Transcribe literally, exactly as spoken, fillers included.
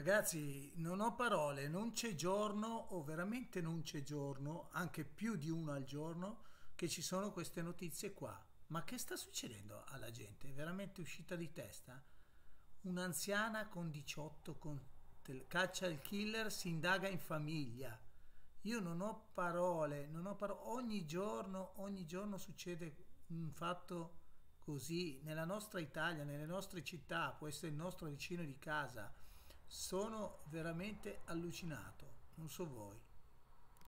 Ragazzi, non ho parole, non c'è giorno, o veramente non c'è giorno, anche più di uno al giorno, che ci sono queste notizie qua. Ma che sta succedendo alla gente? È veramente uscita di testa? Un'anziana con diciotto con tel- caccia il killer, si indaga in famiglia. Io non ho parole, non ho parole. Ogni giorno, ogni giorno succede un fatto così nella nostra Italia, nelle nostre città, può essere il nostro vicino di casa. Sono veramente allucinato, non so voi.